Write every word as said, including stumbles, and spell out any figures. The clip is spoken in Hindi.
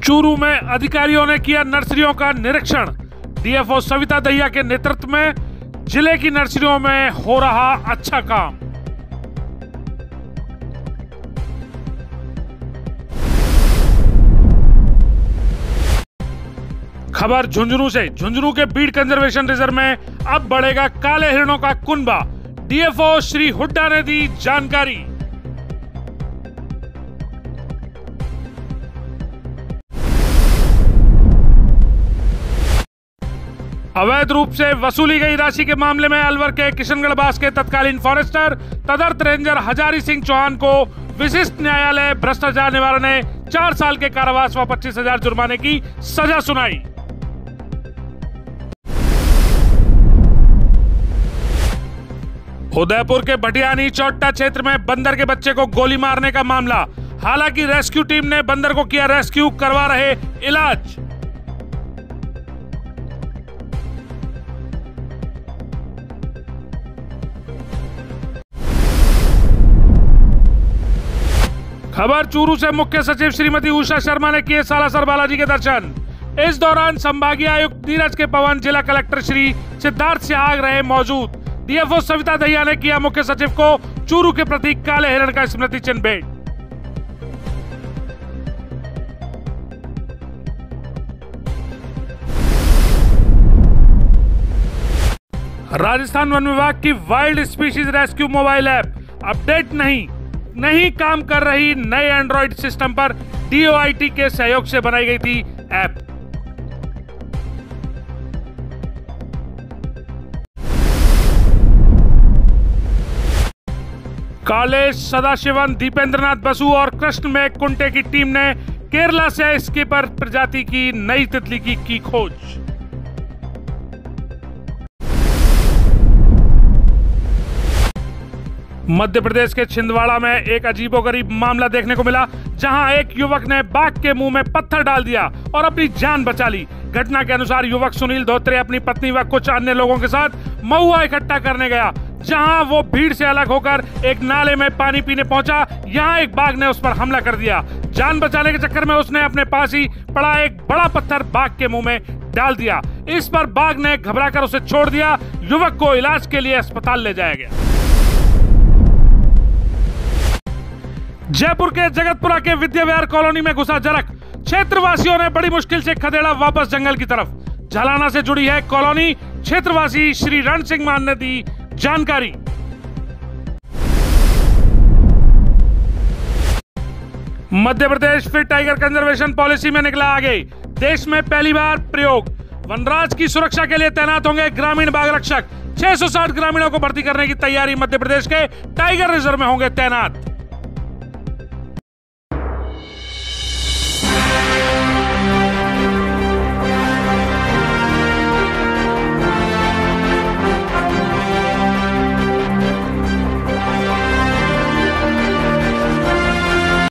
चूरू में अधिकारियों ने किया नर्सरियों का निरीक्षण। डीएफओ सविता दहिया के नेतृत्व में जिले की नर्सरियों में हो रहा अच्छा काम। खबर झुंझुनू से। झुंझुनू के बीड कंजर्वेशन रिजर्व में अब बढ़ेगा काले हिरणों का कुनबा। डीएफओ श्री हुड्डा ने दी जानकारी। अवैध रूप से वसूली गई राशि के मामले में अलवर के किशनगढ़ बास के तत्कालीन फॉरेस्टर तदर्थ रेंजर हजारी सिंह चौहान को विशिष्ट न्यायालय भ्रष्टाचार निवारण ने चार साल के कारावास व पच्चीस हजार जुर्माने की सजा सुनाई। उदयपुर के भटियानी चौट्टा क्षेत्र में बंदर के बच्चे को गोली मारने का मामला। हालांकि रेस्क्यू टीम ने बंदर को किया रेस्क्यू, करवा रहे इलाज। खबर चूरू से। मुख्य सचिव श्रीमती उषा शर्मा ने किए सालासर बालाजी के दर्शन। इस दौरान संभागीय आयुक्त नीरज के पवन, जिला कलेक्टर श्री सिद्धार्थ सिहाग रहे मौजूद। डीएफओ सविता दहिया ने किया मुख्य सचिव को चूरू के प्रतीक काले हिरण का स्मृति चिन्ह भेंट। राजस्थान वन विभाग की wild species rescue mobile app update नहीं नहीं काम कर रही। नए एंड्रॉइड सिस्टम पर डीओआईटी के सहयोग से बनाई गई थी ऐप। कालेश सदाशिवन, दीपेंद्रनाथ बसु और कृष्ण मेघ कुंटे की टीम ने केरला से स्कीपर प्रजाति की नई तितली की, की खोज। मध्य प्रदेश के छिंदवाड़ा में एक अजीबोगरीब मामला देखने को मिला, जहां एक युवक ने बाघ के मुंह में पत्थर डाल दिया और अपनी जान बचा ली। घटना के अनुसार युवक सुनील धोत्रे अपनी पत्नी व कुछ अन्य लोगों के साथ महुआ इकट्ठा करने गया, जहां वो भीड़ से अलग होकर एक नाले में पानी पीने पहुंचा। यहां एक बाघ ने उस पर हमला कर दिया। जान बचाने के चक्कर में उसने अपने पास ही पड़ा एक बड़ा पत्थर बाघ के मुंह में डाल दिया। इस पर बाघ ने घबराकर उसे छोड़ दिया। युवक को इलाज के लिए अस्पताल ले जाया गया। जयपुर के जगतपुरा के विद्या विहार कॉलोनी में घुसा जरक। क्षेत्रवासियों ने बड़ी मुश्किल से खदेड़ा वापस जंगल की तरफ। झलाना से जुड़ी है कॉलोनी। क्षेत्रवासी श्री रण सिंह मान ने दी जानकारी। मध्य प्रदेश फिर टाइगर कंजर्वेशन पॉलिसी में निकला आगे। देश में पहली बार प्रयोग। वनराज की सुरक्षा के लिए तैनात होंगे ग्रामीण बाघ रक्षक। छह सौ साठ ग्रामीणों को भर्ती करने की तैयारी। मध्य प्रदेश के टाइगर रिजर्व में होंगे तैनात।